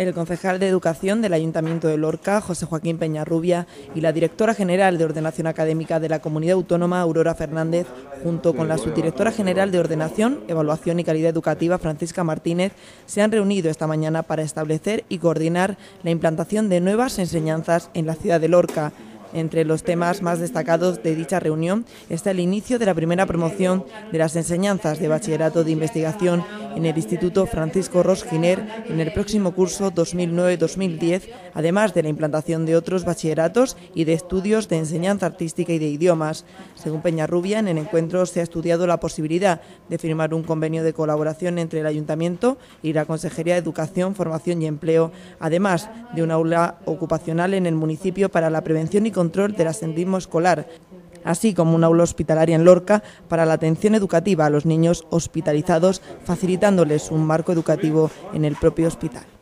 El concejal de Educación del Ayuntamiento de Lorca, José Joaquín Peñarrubia, y la directora general de Ordenación Académica de la Comunidad Autónoma, Aurora Fernández, junto con la subdirectora general de Ordenación, Evaluación y Calidad Educativa, Francisca Martínez, se han reunido esta mañana para establecer y coordinar la implantación de nuevas enseñanzas en la ciudad de Lorca. Entre los temas más destacados de dicha reunión está el inicio de la primera promoción de las enseñanzas de bachillerato de investigación en el Instituto Francisco Ros Giner en el próximo curso 2009-2010, además de la implantación de otros bachilleratos y de estudios de enseñanza artística y de idiomas. Según Peñarrubia, en el encuentro se ha estudiado la posibilidad de firmar un convenio de colaboración entre el Ayuntamiento y la Consejería de Educación, Formación y Empleo, además de un aula ocupacional en el municipio para la prevención y control del absentismo escolar, así como un aula hospitalaria en Lorca para la atención educativa a los niños hospitalizados, facilitándoles un marco educativo en el propio hospital.